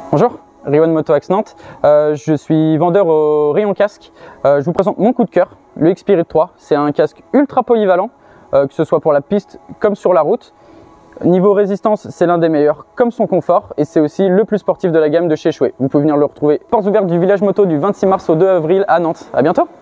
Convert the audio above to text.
Bonjour, Riwan Motoax Nantes. Je suis vendeur au rayon casque. Je vous présente mon coup de cœur, le X-Spirit 3. C'est un casque ultra polyvalent, que ce soit pour la piste comme sur la route. Niveau résistance, c'est l'un des meilleurs, comme son confort, et c'est aussi le plus sportif de la gamme de chez Shuei. Vous pouvez venir le retrouver portes ouvertes du village moto du 26 mars au 2 avril à Nantes. À bientôt.